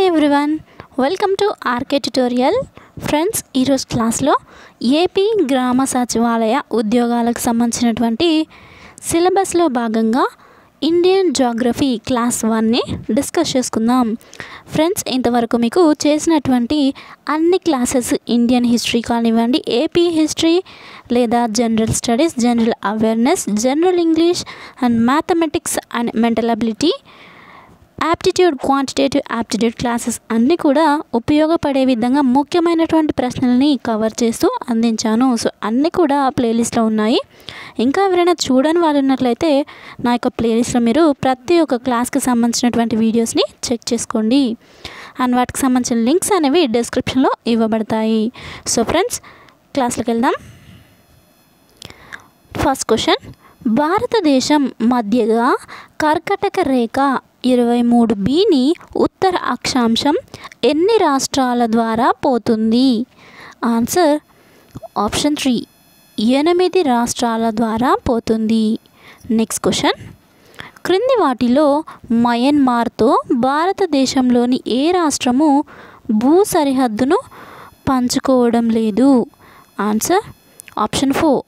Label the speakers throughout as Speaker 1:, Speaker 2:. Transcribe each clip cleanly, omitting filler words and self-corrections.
Speaker 1: Everyone, welcome to RK tutorial. Friends, ఈరోజు క్లాస్లో AP గ్రామ సచివాలయ ఉద్యోగాలకు సంబంధించినటువంటి సిలబస్లో భాగంగా ఇండియన్ జాగ్రఫీ క్లాస్ 1ని డిస్కస్ చేసుకుందాం. ఫ్రెండ్స్, ఇంతవరకు మీకు చేసినటువంటి అన్ని క్లాసెస్ ఇండియన్ హిస్టరీ కానివ్వండి, ఏపీ హిస్టరీ లేదా general studies, general awareness, general English and mathematics and mental ability, aptitude, quantitative aptitude classes అన్నీ కూడా ఉపయోగపడే విధంగా ముఖ్యమైనటువంటి ప్రశ్నల్ని కవర్ చేస్తూ అందించాను. సో అన్నీ కూడా ప్లేలిస్ట్లో ఉన్నాయి. ఇంకా ఎవరైనా చూడని వాళ్ళు ఉన్నట్లయితే నా యొక్క ప్లేలిస్ట్లో మీరు ప్రతి ఒక్క క్లాస్కి సంబంధించినటువంటి వీడియోస్ని చెక్ చేసుకోండి. అండ్ వాటికి సంబంధించిన లింక్స్ అనేవి డిస్క్రిప్షన్లో ఇవ్వబడతాయి. సో ఫ్రెండ్స్, క్లాస్లోకి వెళ్దాం. ఫస్ట్ క్వశ్చన్, భారతదేశం మధ్యగా కర్కటక రేఖ 23Bని ఉత్తర అక్షాంశం ఎన్ని రాష్ట్రాల ద్వారా పోతుంది? ఆన్సర్ ఆప్షన్ 3, 8 రాష్ట్రాల ద్వారా పోతుంది. నెక్స్ట్ క్వశ్చన్, క్రింది వాటిలో మయన్మార్తో భారతదేశంలోని ఏ రాష్ట్రము భూ సరిహద్దును పంచుకోవడం లేదు? ఆన్సర్ ఆప్షన్ 4,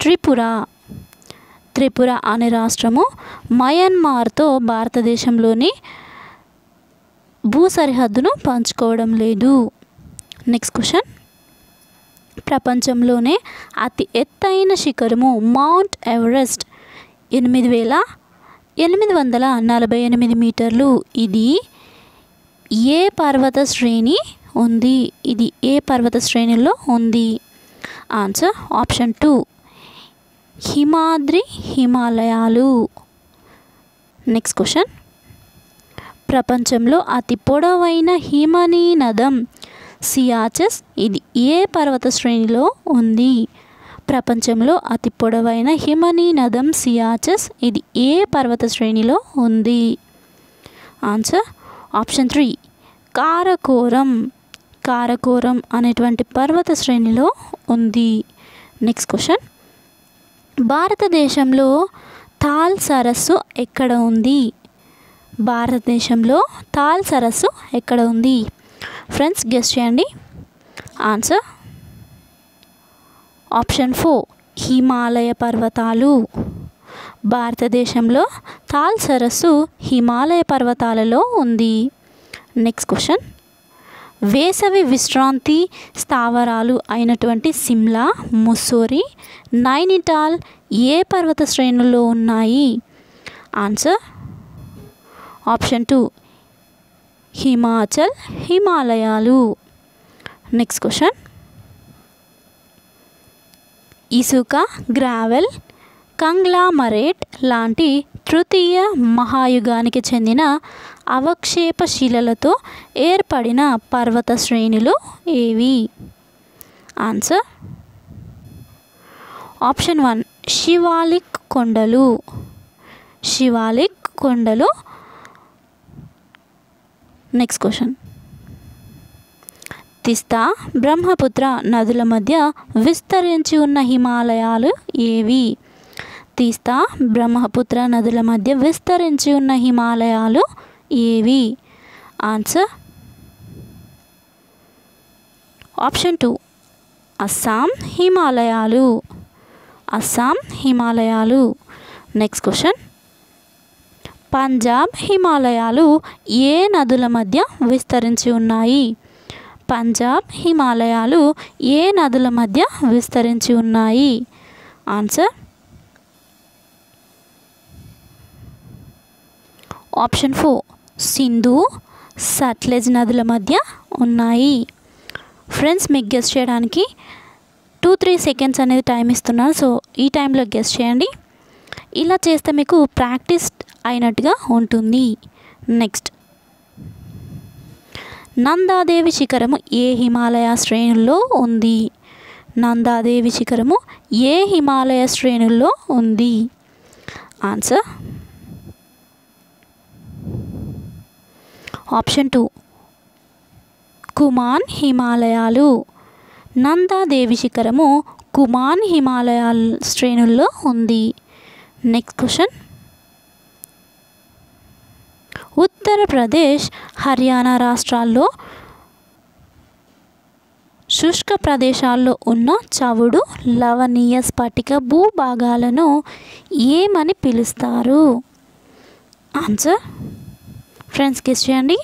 Speaker 1: త్రిపుర అనే రాష్ట్రము మయన్మార్తో భారతదేశంలోని భూ సరిహద్దును పంచుకోవడం లేదు. నెక్స్ట్ క్వశ్చన్, ప్రపంచంలోనే అతి ఎత్తైన శిఖరము మౌంట్ ఎవరెస్ట్ 8848 మీటర్లు. ఇది ఏ పర్వత శ్రేణి ఉంది? ఇది ఏ పర్వత శ్రేణిలో ఉంది? ఆన్సర్ ఆప్షన్ 2, హిమాలయాలు. నెక్స్ట్ క్వశ్చన్, ప్రపంచంలో అతి పొడవైన హిమనీ నదం సియాచెస్ ఇది ఏ పర్వత శ్రేణిలో ఉంది? ప్రపంచంలో అతి పొడవైన హిమనీ నదం సియాచెస్ ఇది ఏ పర్వత శ్రేణిలో ఉంది? ఆన్సర్ ఆప్షన్ 3, కారకోరం అనేటువంటి పర్వత శ్రేణిలో ఉంది. నెక్స్ట్ క్వశ్చన్, భారతదేశంలో థాల్ సరస్సు ఎక్కడ ఉంది? భారతదేశంలో థాల్ సరస్సు ఎక్కడ ఉంది? ఫ్రెండ్స్, గెస్ చేయండి. ఆన్సర్ ఆప్షన్ 4, హిమాలయ పర్వతాలు. భారతదేశంలో థాల్ సరస్సు హిమాలయ పర్వతాలలో ఉంది. నెక్స్ట్ క్వశ్చన్, వేసవి విశ్రాంతి స్థావరాలు అయినటువంటి సిమ్లా, ముస్సోరీ, నైనిటాల్ ఏ పర్వత శ్రేణుల్లో ఉన్నాయి? ఆన్సర్ ఆప్షన్ 2, హిమాలయాలు. నెక్స్ట్ క్వశ్చన్, ఇసుక, గ్రావెల్, కంగ్లామరేట్ లాంటి తృతీయ మహాయుగానికి చెందిన అవక్షేప శిలలతో ఏర్పడిన పర్వత శ్రేణులు ఏవి? ఆన్సర్ ఆప్షన్ 1, శివాలిక్ కొండలు. నెక్స్ట్ క్వశ్చన్, తిస్తా, బ్రహ్మపుత్ర నదుల మధ్య విస్తరించి ఉన్న హిమాలయాలు ఏవి? తిస్తా, బ్రహ్మపుత్ర నదుల మధ్య విస్తరించి ఉన్న హిమాలయాలు ఏవి? ఆన్సర్ ఆప్షన్ 2, అస్సాం హిమాలయాలు. నెక్స్ట్ క్వశ్చన్, పంజాబ్ హిమాలయాలు ఏ నదుల మధ్య విస్తరించి ఉన్నాయి? పంజాబ్ హిమాలయాలు ఏ నదుల మధ్య విస్తరించి ఉన్నాయి? ఆన్సర్ ఆప్షన్ 4, సింధు, సట్లెజ్ నదుల మధ్య ఉన్నాయి. ఫ్రెండ్స్, మీకు గెస్ చేయడానికి 2-3 సెకండ్స్ అనేది టైం ఇస్తున్నాను. సో ఈ టైంలో గెస్ చేయండి. ఇలా చేస్తే మీకు ప్రాక్టీస్ అయినట్టుగా ఉంటుంది. నెక్స్ట్, నందాదేవి శిఖరము ఏ హిమాలయ శ్రేణుల్లో ఉంది? నందాదేవి శిఖరము ఏ హిమాలయ శ్రేణుల్లో ఉంది? ఆన్సర్ ఆప్షన్ 2, కుమాన్ హిమాలయాలు. నందాదేవి శిఖరము కుమాన్ హిమాలయాల శ్రేణుల్లో ఉంది. నెక్స్ట్ క్వశ్చన్, ఉత్తర ఉత్తరప్రదేశ్, హర్యానా రాష్ట్రాల్లో శుష్క ప్రదేశాల్లో ఉన్న చవుడు లవణీయ స్ఫటిక భూభాగాలను ఏమని పిలుస్తారు? ఆన్సర్ ఫ్రెండ్స్ గెస్ చేయండి.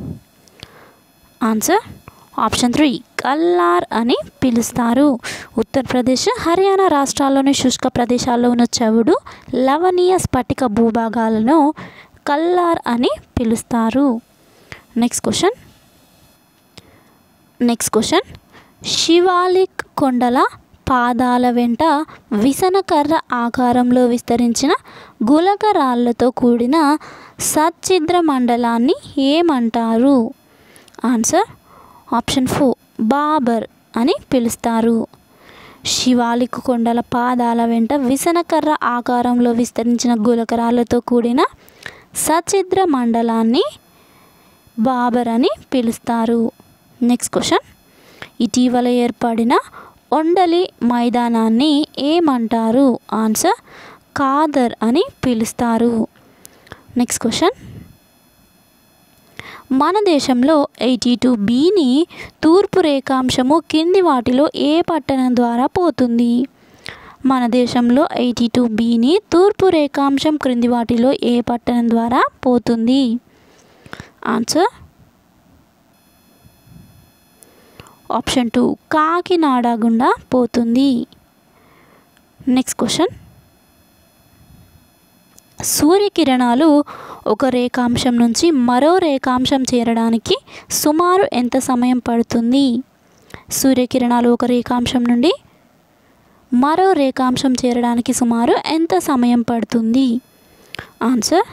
Speaker 1: ఆన్సర్ ఆప్షన్ 3 కల్లార్ అని పిలుస్తారు. ఉత్తరప్రదేశ్, హర్యానా రాష్ట్రాల్లోని శుష్క ప్రదేశాల్లో ఉన్న చవుడు లవణీయ స్ఫటిక భూభాగాలను కల్లార్ అని పిలుస్తారు. నెక్స్ట్ క్వశ్చన్ శివాలిక్ కొండల పాదాల వెంట విసనకర్ర ఆకారంలో విస్తరించిన గులకరాళ్లతో కూడిన సచ్ఛిద్ర మండలాన్ని ఏమంటారు? ఆన్సర్ ఆప్షన్ 4 బాబర్ అని పిలుస్తారు. శివాలిక్ కొండల పాదాల వెంట విసనకర్ర ఆకారంలో విస్తరించిన గులకరాళ్లతో కూడిన సచ్ఛిద్ర మండలాన్ని బాబర్ అని పిలుస్తారు. నెక్స్ట్ క్వశ్చన్ ఇటీవల ఏర్పడిన ఒండలి మైదానాన్ని ఏమంటారు? ఆన్సర్ ఖాదర్ అని పిలుస్తారు. నెక్స్ట్ క్వశ్చన్ మన దేశంలో 82Bని తూర్పు రేఖాంశము కింది వాటిలో ఏ పట్టణం ద్వారా పోతుంది? మన దేశంలో 82Bని తూర్పు రేఖాంశం క్రింది వాటిలో ఏ పట్టణం ద్వారా పోతుంది? ఆన్సర్ ఆప్షన్ 2 కాకినాడ గుండా పోతుంది. నెక్స్ట్ క్వశ్చన్ సూర్యకిరణాలు ఒక రేఖాంశం నుంచి మరో రేఖాంశం చేరడానికి సుమారు ఎంత సమయం పడుతుంది? సూర్యకిరణాలు ఒక రేఖాంశం నుండి మరో రేఖాంశం చేరడానికి సుమారు ఎంత సమయం పడుతుంది? ఆన్సర్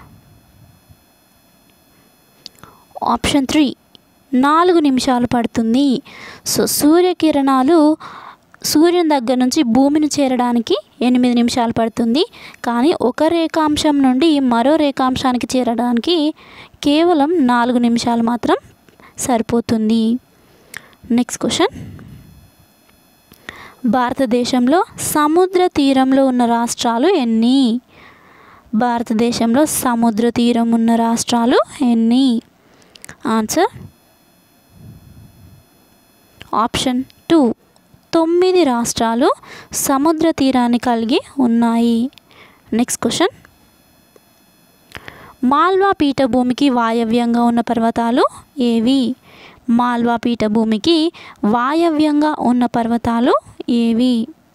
Speaker 1: ఆప్షన్ 3 4 నిమిషాలు పడుతుంది. సో సూర్యకిరణాలు సూర్యుని దగ్గర నుంచి భూమిని చేరడానికి 8 నిమిషాలు పడుతుంది. కానీ ఒక రేఖాంశం నుండి మరో రేఖాంశానికి చేరడానికి కేవలం 4 నిమిషాలు మాత్రం సరిపోతుంది. నెక్స్ట్ క్వశ్చన్ భారతదేశంలో సముద్ర తీరంలో ఉన్న రాష్ట్రాలు ఎన్ని? భారతదేశంలో సముద్ర తీరం ఉన్న రాష్ట్రాలు ఎన్ని? ఆన్సర్ ఆప్షన్ 2 9 రాష్ట్రాలు సముద్ర తీరాన్ని కలిగి ఉన్నాయి. నెక్స్ట్ క్వశ్చన్ మాల్వా పీఠభూమికి వాయవ్యంగా ఉన్న పర్వతాలు ఏవి? మాల్వా పీఠభూమికి వాయవ్యంగా ఉన్న పర్వతాలు ఏవి?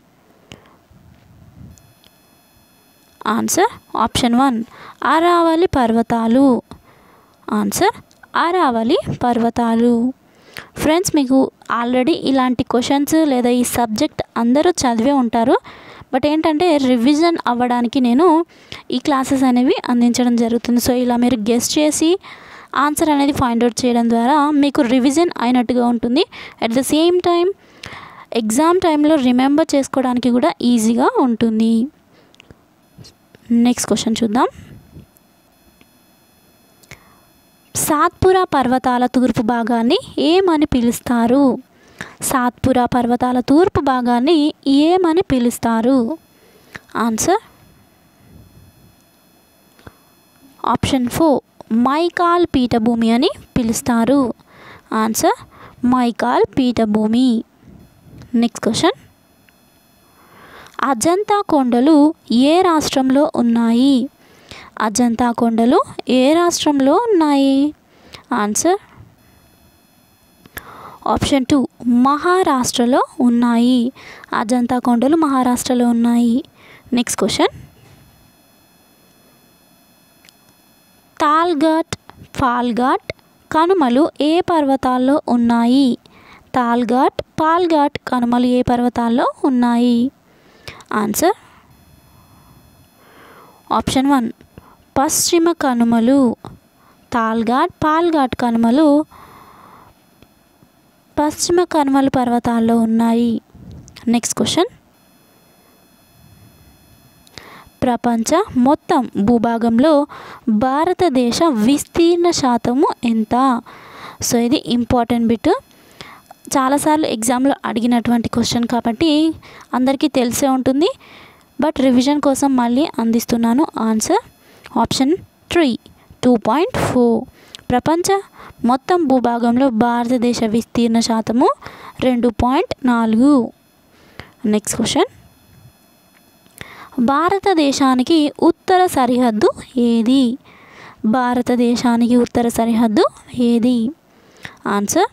Speaker 1: ఆన్సర్ ఆప్షన్ 1 అరావలి పర్వతాలు. ఆన్సర్ అరావలి పర్వతాలు. ఫ్రెండ్స్ మీకు ఆల్రెడీ ఇలాంటి క్వశ్చన్స్ లేదా ఈ సబ్జెక్ట్ అందరూ చదివే ఉంటారు. బట్ ఏంటంటే రివిజన్ అవ్వడానికి నేను ఈ క్లాసెస్ అనేవి అందించడం జరుగుతుంది. సో ఇలా మీరు గెస్ చేసి ఆన్సర్ అనేది ఫైండ్ అవుట్ చేయడం ద్వారా మీకు రివిజన్ అయినట్టుగా ఉంటుంది. At the same time exam టైంలో రిమెంబర్ చేసుకోవడానికి కూడా ఈజీగా ఉంటుంది. నెక్స్ట్ క్వశ్చన్ చూద్దాం. సాత్పురా పర్వతాల తూర్పు భాగాన్ని ఏమని పిలుస్తారు? సాత్పురా పర్వతాల తూర్పు భాగాన్ని ఏమని పిలుస్తారు? ఆన్సర్ ఆప్షన్ 4 మైకాల్ పీఠభూమి అని పిలుస్తారు. ఆన్సర్ మైకాల్ పీఠభూమి. నెక్స్ట్ క్వశ్చన్ అజంతా కొండలు ఏ రాష్ట్రంలో ఉన్నాయి? అజంతా కొండలు ఏ రాష్ట్రంలో ఉన్నాయి? ఆన్సర్ ఆప్షన్ 2 మహారాష్ట్రలో ఉన్నాయి. అజంతా కొండలు మహారాష్ట్రలో ఉన్నాయి. నెక్స్ట్ క్వశ్చన్ తాల్ఘాట్ ఫాల్ఘాట్ కనుమలు ఏ పర్వతాల్లో ఉన్నాయి? తాల్ఘాట్ పాల్ఘాట్ కనుమలు ఏ పర్వతాల్లో ఉన్నాయి? ఆన్సర్ ఆప్షన్ 1 పశ్చిమ కనుమలు. తాల్ఘాట్ పాల్ఘాట్ కనుమలు పశ్చిమ కనుమలు పర్వతాల్లో ఉన్నాయి. నెక్స్ట్ క్వశ్చన్ ప్రపంచ మొత్తం భూభాగంలో భారతదేశ విస్తీర్ణ శాతము ఎంత? సో ఇది ఇంపార్టెంట్ బిట్. చాలాసార్లు ఎగ్జామ్లో అడిగినటువంటి క్వశ్చన్ కాబట్టి అందరికీ తెలిసే ఉంటుంది. బట్ రివిజన్ కోసం మళ్ళీ అందిస్తున్నాను. Answer option 3 2.4. ప్రపంచ మొత్తం భూభాగంలో భారతదేశ విస్తీర్ణ శాతము 2.4. నెక్స్ట్ క్వశ్చన్, భారతదేశానికి ఉత్తర సరిహద్దు ఏది? భారతదేశానికి ఉత్తర సరిహద్దు ఏది? ఆన్సర్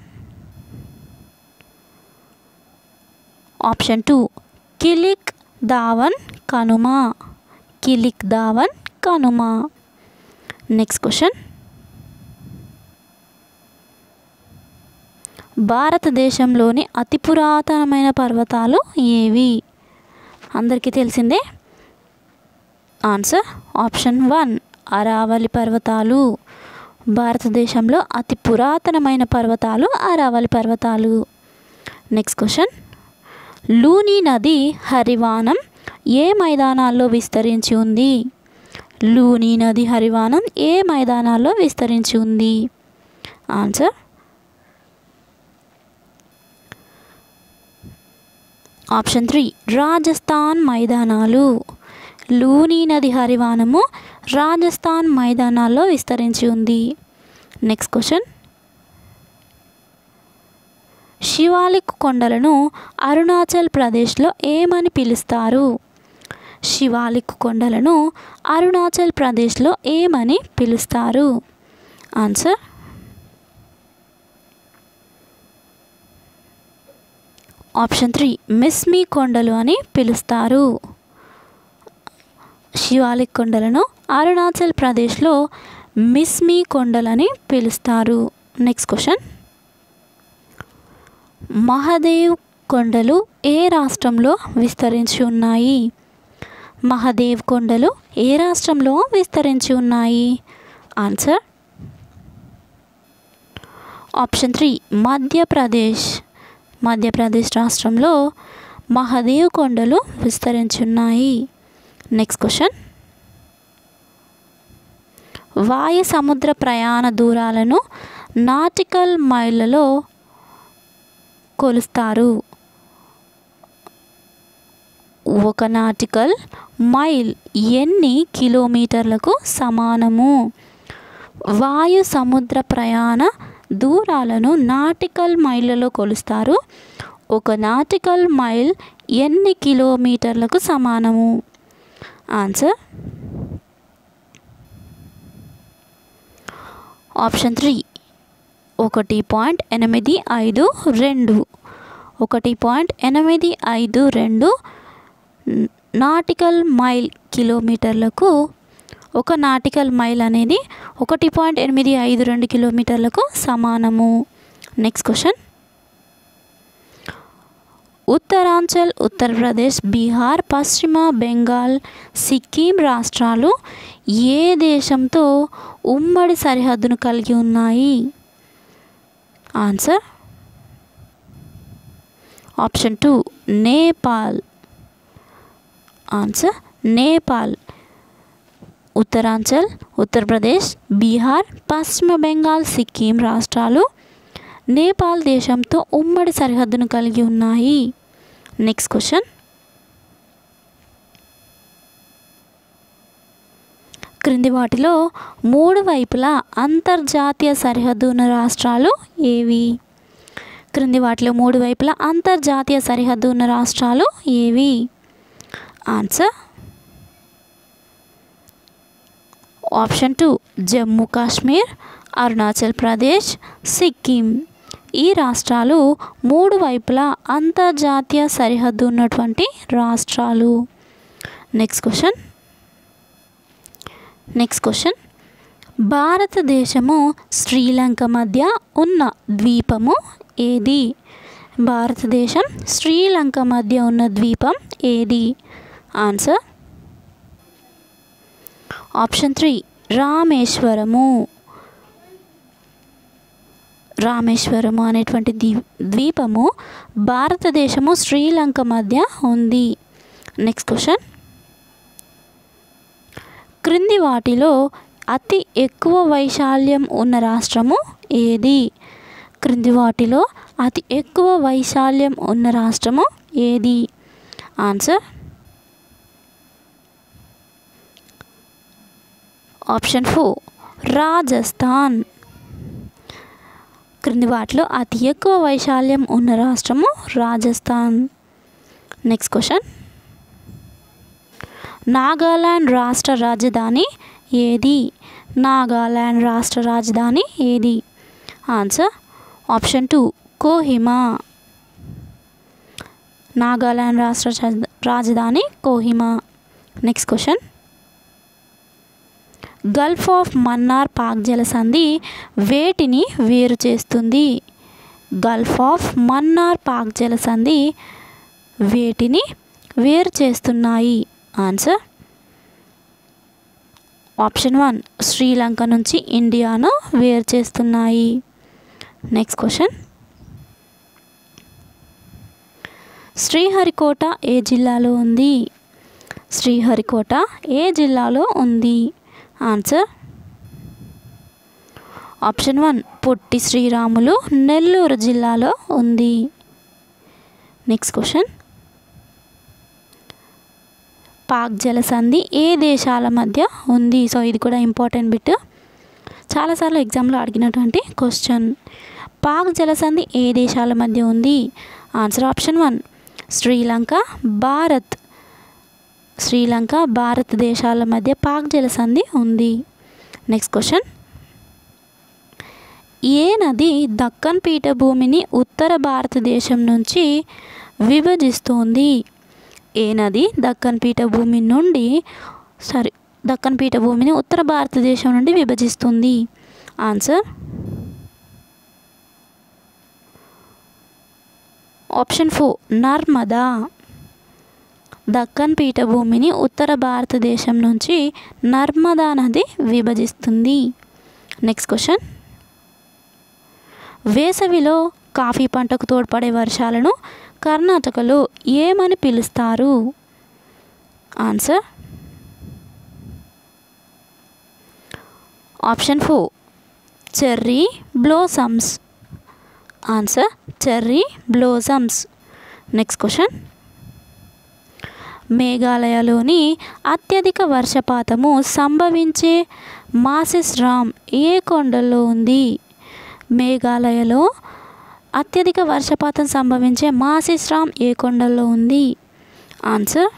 Speaker 1: ఆప్షన్ 2 కిలిక్ దావన్ కనుమ. కిలిక్ దావన్ కనుమ. నెక్స్ట్ క్వశ్చన్, భారతదేశంలోని అతి పురాతనమైన పర్వతాలు ఏవి? అందరికీ తెలిసిందే. ఆన్సర్ ఆప్షన్ 1 అరావళి పర్వతాలు. భారతదేశంలో అతి పురాతనమైన పర్వతాలు అరావళి పర్వతాలు. నెక్స్ట్ క్వశ్చన్, లూని నది హరివానం ఏ మైదానాల్లో విస్తరించి ఉంది? లూని నది హరివానం ఏ మైదానాల్లో విస్తరించి ఉంది? ఆన్సర్ ఆప్షన్ 3 రాజస్థాన్ మైదానాలు. లూని నది హరివానము రాజస్థాన్ మైదానాల్లో విస్తరించి ఉంది. నెక్స్ట్ క్వశ్చన్, శివాలిక్ కొండలను అరుణాచల్ ప్రదేశ్లో ఏమని పిలుస్తారు? శివాలిక్ కొండలను అరుణాచల్ ప్రదేశ్లో ఏమని పిలుస్తారు? ఆన్సర్ ఆప్షన్ 3 మిస్మి కొండలు అని పిలుస్తారు. శివాలిక్ కొండలను అరుణాచల్ ప్రదేశ్లో మిస్మి కొండలని పిలుస్తారు. నెక్స్ట్ క్వశ్చన్, మహదేవ్ కొండలు ఏ రాష్ట్రంలో విస్తరించి ఉన్నాయి? మహదేవ్ కొండలు ఏ రాష్ట్రంలో విస్తరించి ఉన్నాయి? Answer option 3 Madhya Pradesh. మధ్యప్రదేశ్ రాష్ట్రంలో మహదేవ్ కొండలు విస్తరించి ఉన్నాయి. నెక్స్ట్ క్వశ్చన్, వాయు సముద్ర ప్రయాణ దూరాలను నాటికల్ మైళ్ళలో కొలుస్తారు. ఒక నాటికల్ మైల్ ఎన్ని కిలోమీటర్లకు సమానము? వాయు సముద్ర ప్రయాణ దూరాలను నాటికల్ మైళ్ళలో కొలుస్తారు. ఒక నాటికల్ మైల్ ఎన్ని కిలోమీటర్లకు సమానము? Answer option 3 1.852. 1.852 నాటికల్ మైల్ కిలోమీటర్లకు. ఒక నాటికల్ మైల్ అనేది 1.852 కిలోమీటర్లకు సమానము. నెక్స్ట్ క్వశ్చన్, ఉత్తరాంచల్, ఉత్తరప్రదేశ్, బీహార్, పశ్చిమ బెంగాల్, సిక్కిం రాష్ట్రాలు ఏ దేశంతో ఉమ్మడి సరిహద్దును కలిగి ఉన్నాయి? Answer option 2 Nepal. Answer Nepal. Uttaranchal, Uttar Pradesh, Bihar, పశ్చిమ బెంగాల్, సిక్కిం రాష్ట్రాలు నేపాల్ దేశంతో ఉమ్మడి సరిహద్దును కలిగి ఉన్నాయి. నెక్స్ట్ క్వశ్చన్, క్రింది వాటిలో 3 వైపులా అంతర్జాతీయ సరిహద్దు ఉన్న రాష్ట్రాలు ఏవి? క్రింది వాటిలో 3 వైపులా అంతర్జాతీయ సరిహద్దు ఉన్న రాష్ట్రాలు ఏవి? Answer option 2 Jammu Kashmir, Arunachal Pradesh, Sikkim. ఈ రాష్ట్రాలు 3 వైపులా అంతర్జాతీయ సరిహద్దు ఉన్నటువంటి రాష్ట్రాలు. నెక్స్ట్ క్వశ్చన్, భారతదేశము శ్రీలంక మధ్య ఉన్న ద్వీపము ఏది? భారతదేశం శ్రీలంక మధ్య ఉన్న ద్వీపం ఏది? Answer option 3 Rameswaram. రామేశ్వరము అనేటువంటి ద్వీపము భారతదేశము శ్రీలంక మధ్య ఉంది. నెక్స్ట్ క్వశ్చన్, క్రింది వాటిలో అతి ఎక్కువ వైశాల్యం ఉన్న రాష్ట్రము ఏది? క్రింది వాటిలో అతి ఎక్కువ వైశాల్యం ఉన్న రాష్ట్రము ఏది? Answer option 4 Rajasthan. క్రింది వాటిలో అతి ఎక్కువ వైశాల్యం ఉన్న రాష్ట్రము రాజస్థాన్. నెక్స్ట్ క్వశ్చన్, నాగాలాండ్ రాష్ట్ర రాజధాని ఏది? నాగాలాండ్ రాష్ట్ర రాజధాని ఏది? Answer option 2 Kohima. నాగాలాండ్ రాష్ట్ర రాజధాని Kohima. Next question, Gulf of Mannar Palk జలసంధి వేటిని వేరు చేస్తుంది? గల్ఫ్ ఆఫ్ మన్నార్ పాక్ జలసంధి వేటిని వేరు చేస్తున్నాయి? ఆన్సర్ ఆప్షన్ 1 శ్రీలంక నుంచి ఇండియాను వేరు చేస్తున్నాయి. నెక్స్ట్ క్వశ్చన్, శ్రీహరికోట ఏ జిల్లాలో ఉంది? శ్రీహరికోట ఏ జిల్లాలో ఉంది? ఆన్సర్ ఆప్షన్ 1 పొట్టి శ్రీరాములు నెల్లూరు జిల్లాలో ఉంది. నెక్స్ట్ క్వశ్చన్, పాక్ జలసంధి ఏ దేశాల మధ్య ఉంది? సో ఇది కూడా ఇంపార్టెంట్ బిట్, చాలాసార్లు ఎగ్జామ్లో అడిగినటువంటి క్వశ్చన్. పాక్ జలసంధి ఏ దేశాల మధ్య ఉంది? Answer option 1 Sri Lanka Bharat. శ్రీలంక భారత్ దేశాల మధ్య పాక్ జలసంధి ఉంది. నెక్స్ట్ క్వశ్చన్, ఏ నది దక్కన్ పీఠభూమిని ఉత్తర భారతదేశం నుంచి విభజిస్తుంది? ఏ నది దక్కన్ పీఠభూమిని ఉత్తర భారతదేశం నుండి విభజిస్తుంది? Answer option 4 Narmada. దక్కన్ పీఠభూమిని ఉత్తర భారతదేశం నుంచి నర్మదా నది విభజిస్తుంది. నెక్స్ట్ క్వశ్చన్, వేసవిలో కాఫీ పంటకు తోడ్పడే వర్షాలను కర్ణాటకలో ఏమని పిలుస్తారు? Answer option 4 cherry blossoms. Answer cherry blossoms. Next question, మేఘాలయలోని అత్యధిక వర్షపాతము సంభవించే మాసిస్రామ్ ఏ కొండల్లో ఉంది? మేఘాలయలో అత్యధిక వర్షపాతం సంభవించే మాసిస్రామ్ ఏ కొండల్లో ఉంది? ఆన్సర్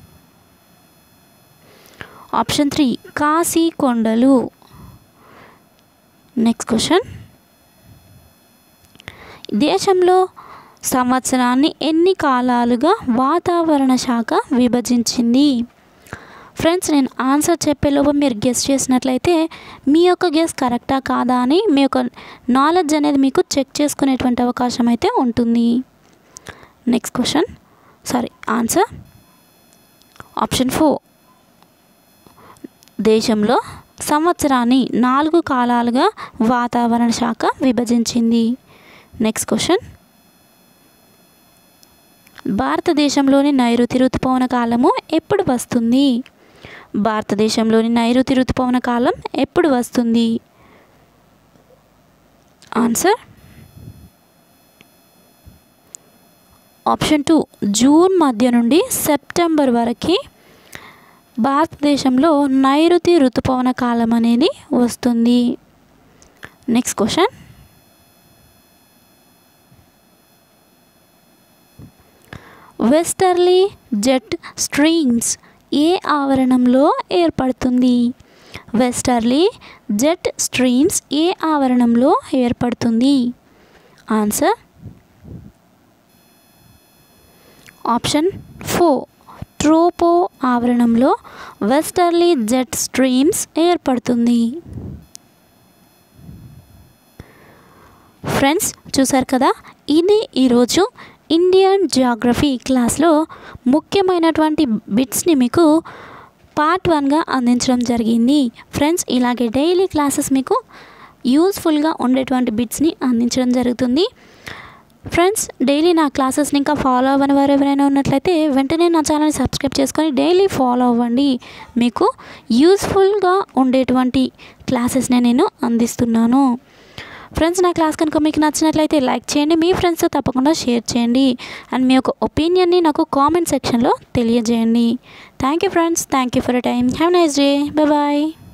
Speaker 1: ఆప్షన్ 3 కాశీ కొండలు. నెక్స్ట్ క్వశ్చన్, దేశంలో సంవత్సరాన్ని ఎన్ని కాలాలుగా వాతావరణ శాఖ విభజించింది? ఫ్రెండ్స్, నేను ఆన్సర్ చెప్పేలోపు మీరు గెస్ చేసినట్లయితే మీ యొక్క గెస్ కరెక్టా కాదా అని మీ యొక్క నాలెడ్జ్ అనేది మీకు చెక్ చేసుకునేటువంటి అవకాశం అయితే ఉంటుంది. నెక్స్ట్ క్వశ్చన్, ఆన్సర్ ఆప్షన్ 4 దేశంలో సంవత్సరాన్ని 4 కాలాలుగా వాతావరణ శాఖ విభజించింది. నెక్స్ట్ క్వశ్చన్, భారతదేశంలోని నైరుతి ఋతుపవన కాలము ఎప్పుడు వస్తుంది? భారతదేశంలోని నైరుతి ఋతుపవన కాలం ఎప్పుడు వస్తుంది? ఆన్సర్ ఆప్షన్ 2 జూన్ మధ్య నుండి సెప్టెంబర్ వరకు భారతదేశంలో నైరుతి ఋతుపవన కాలం అనేది వస్తుంది. Next question, westerly jet streams ఏ ఆవరణంలో ఏర్పడుతుంది? వెస్టర్లీ జెట్ స్ట్రీమ్స్ ఏ ఆవరణంలో ఏర్పడుతుంది? ఆన్సర్ ఆప్షన్ 4 ట్రోపో ఆవరణంలో వెస్టర్లీ జెట్ స్ట్రీమ్స్ ఏర్పడుతుంది. ఫ్రెండ్స్, చూసారు కదా, ఇది ఈరోజు ఇండియన్ జియోగ్రఫీ క్లాస్లో ముఖ్యమైనటువంటి బిట్స్ని మీకు పార్ట్ 1గా అందించడం జరిగింది. ఫ్రెండ్స్, ఇలాగే డైలీ క్లాసెస్ మీకు యూస్ఫుల్గా ఉండేటువంటి బిట్స్ని అందించడం జరుగుతుంది. ఫ్రెండ్స్, డైలీ నా క్లాసెస్ని ఇంకా ఫాలో అవ్వని వారు ఎవరైనా ఉన్నట్లయితే వెంటనే నా ఛానల్ని సబ్స్క్రైబ్ చేసుకొని డైలీ ఫాలో అవ్వండి. మీకు యూస్ఫుల్గా ఉండేటువంటి క్లాసెస్ని నేను అందిస్తున్నాను. ఫ్రెండ్స్, నా క్లాస్ కనుక మీకు నచ్చినట్లయితే లైక్ చేయండి, మీ ఫ్రెండ్స్తో తప్పకుండా షేర్ చేయండి, అండ్ మీ యొక్క ఒపీనియన్ని నాకు కామెంట్ సెక్షన్లో తెలియజేయండి. Thank you friends, thank you for your time. Have nice day. Bye.